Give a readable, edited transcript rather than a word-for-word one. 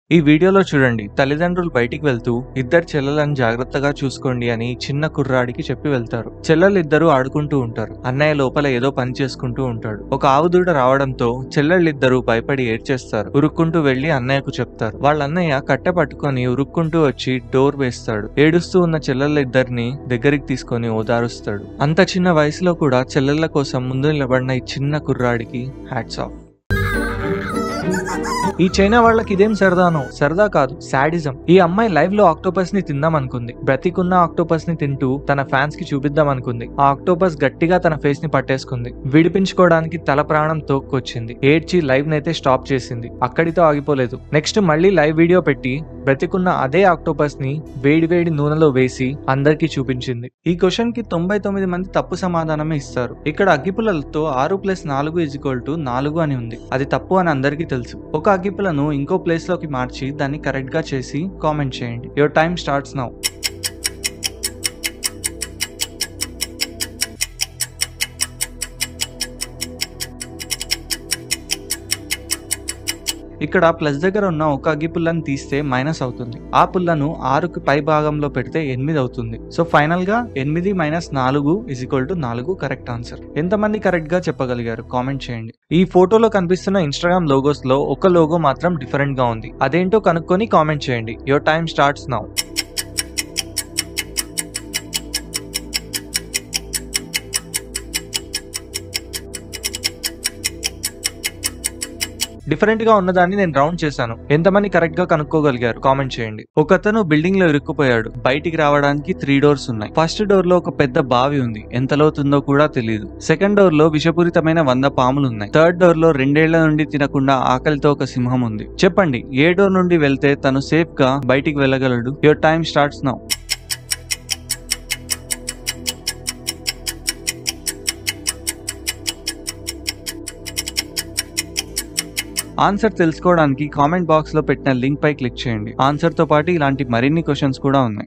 ఈ వీడియోలో చూడండి, తల్లిదండ్రులు బయటికి వెళ్తూ ఇద్దరు చెల్లెలను జాగ్రత్తగా చూసుకోండి అని చిన్న కుర్రాడికి చెప్పి వెళ్తారు. చెల్లెళ్ళిద్దరూ ఆడుకుంటూ ఉంటారు. అన్నయ్య లోపల ఏదో పని చేసుకుంటూ ఉంటాడు. ఒక ఆవుదూడ రావడంతో చెల్లెళ్ళిద్దరూ భయపడి ఏడ్చేస్తారు. ఉరుక్కుంటూ వెళ్లి అన్నయ్యకు చెప్తారు. వాళ్ళ అన్నయ్య కట్టె పట్టుకొని ఉరుక్కుంటూ వచ్చి డోర్ వేస్తాడు. ఏడుస్తూ ఉన్న చెల్లెళ్ళిద్దరిని దగ్గరికి తీసుకొని ఓదారుస్తాడు. అంత చిన్న వయసులో కూడా చెల్లెళ్ళ కోసం ముందు నిలబడిన ఈ చిన్న కుర్రాడికి హ్యాట్స్ ఆఫ్. ఈ చైనా వాళ్ళకి ఇదేం సరదానో, సరదా కాదు, సాడిజం. ఈ అమ్మాయి లైవ్ లో ఆక్టోపస్ ని తిందాం అనుకుంది. బ్రతికున్న ఆక్టోపస్ ని తింటూ తన ఫ్యాన్స్ కి చూపిద్దాం అనుకుంది. ఆ ఆక్టోపస్ గట్టిగా తన ఫేస్ ని పట్టేసుకుంది. విడిపించుకోవడానికి తల ప్రాణం తోక్కొచ్చింది. ఏడ్చి లైవ్ నైతే స్టాప్ చేసింది. అక్కడితో ఆగిపోలేదు. నెక్స్ట్ మళ్ళీ లైవ్ వీడియో పెట్టి బ్రతికున్న అదే ఆక్టోపస్ ని వేడి వేడి నూనెలో వేసి అందరికీ చూపించింది. ఈ క్వశ్చన్ కి 99 మంది తప్పు సమాధానమే ఇస్తారు. ఇక్కడ అగ్గిపుల్లలతో 6+4 = 4 అని ఉంది. అది తప్పు అని అందరికీ తెలుసు. ఒక అగ్గిపుల్లను ఇంకో ప్లేస్ లోకి మార్చి దాన్ని కరెక్ట్ గా చేసి కామెంట్ చేయండి. Your time starts now. ఇక్కడ ప్లస్ దగ్గర ఉన్న ఒక అగ్గి పుల్లను తీస్తే మైనస్ అవుతుంది. ఆ పుల్లను 6కి పై భాగంలో పెడితే 8 అవుతుంది. సో ఫైనల్ గా 8 - 4 = 4 కరెక్ట్ ఆన్సర్. ఎంతమంది కరెక్ట్ గా చెప్పగలిగారు కామెంట్ చేయండి. ఈ ఫోటోలో కనిపిస్తున్న ఇన్స్టాగ్రామ్ లోగోస్ లో ఒక లోగో మాత్రం డిఫరెంట్ గా ఉంది. అదేంటో కనుక్కొని కామెంట్ చేయండి. Your time starts now. Different గా ఉన్నదాన్ని నేను రౌండ్ చేశాను. ఎంతమంది కరెక్ట్ గా కనుక్కోగలిగారు కామెంట్ చేయండి. ఒకతను బిల్డింగ్ లో ఇరుక్కుపోయాడు. బయటికి రావడానికి 3 డోర్స్ ఉన్నాయి. ఫస్ట్ డోర్ లో ఒక పెద్ద బావి ఉంది. ఎంత లోతుందో కూడా తెలియదు. సెకండ్ డోర్ లో విషపూరితమైన 100 పాములు ఉన్నాయి. థర్డ్ డోర్ లో 2 ఏళ్ల నుండి తినకుండా ఆకలితో ఒక సింహం ఉంది. చెప్పండి, ఏ డోర్ నుండి వెళ్తే తను సేఫ్ గా బయటికి వెళ్ళగలడు? Your time starts now. Answer తెలుసుకోవడానికి కామెంట్ బాక్స్ లో పెట్టిన లింక్ పై క్లిక్ చేయండి. ఆన్సర్ తో పాటు ఇలాంటి మరిన్ని క్వశ్చన్స్ కూడా ఉన్నాయి.